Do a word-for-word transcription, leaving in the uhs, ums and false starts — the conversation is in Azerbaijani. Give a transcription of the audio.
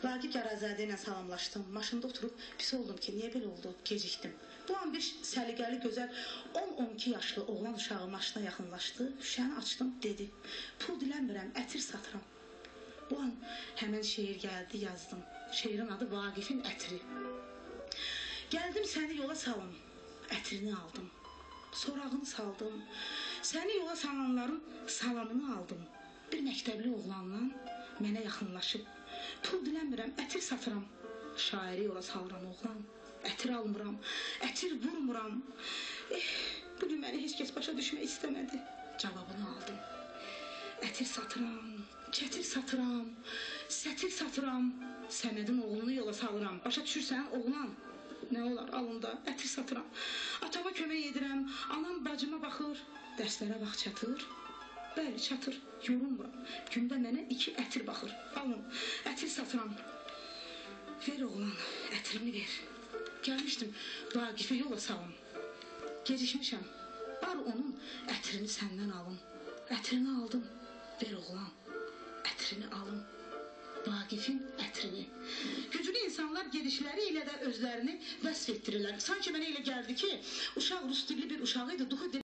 Vaqif Yarazadə ilə salamlaşdım. Maşında oturub pis oldum ki, niyə belə oldu? Gecikdim. Bu an bir səliqəli, gözəl on on iki yaşlı oğlan uşağı maşına yaxınlaşdı. Şüşəni açdım, dedi. Pul dilənmirəm, ətir satıram. Bu an həmən şeir gəldi, yazdım. Şeirin adı Vaqifin ətri. Gəldim səni yola salım, ətrini aldım. Sorağını saldım. Səni yola salanların salamını aldım. Bir məktəbli oğlanla mənə yaxınlaşıb. Pul dilənmirəm, ətir satıram. Şairi yola salıram oğlan. Ətir almıram, ətir vurmuram. Eh, bugün məni heç kəs başa düşmək istəmədi. Cavabını aldım. Ətir satıram, çətir satıram, sətir satıram. Səmədin oğlunu yola salıram. Başa düşürsən oğlan? Nə olar alında, ətir satıram. Atama kömək edirəm, anam bacıma baxır. Dərslərə vaxt çatır. Bəli, çatır, yorulmuram. Gündə mənə iki ətir baxır. Alın, ətir satıram. Ver oğlan, ətirini ver. Gəlmişdim, Vaqifi yola salım. Gecikmişəm. Bar onun ətirini səndən alım. Ətirini aldım. Ver oğlan, ətrini alım. Vaqifin ətrini. Güclü insanlar gedişləri ilə də özlərini vəsf etdirirlər. Sanki mənə elə gəldi ki, uşaq rus dilli bir uşaq idi.